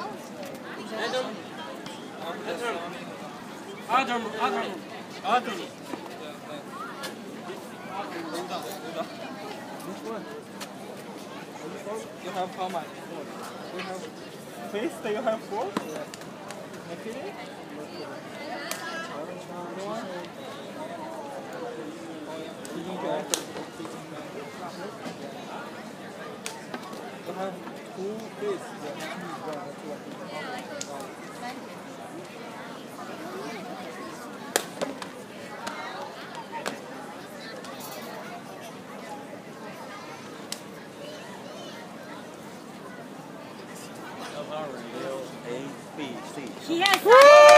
Adam. Which one? You have how much? You have face that you have 4? Okay. You have 2 face. A, B, C. He has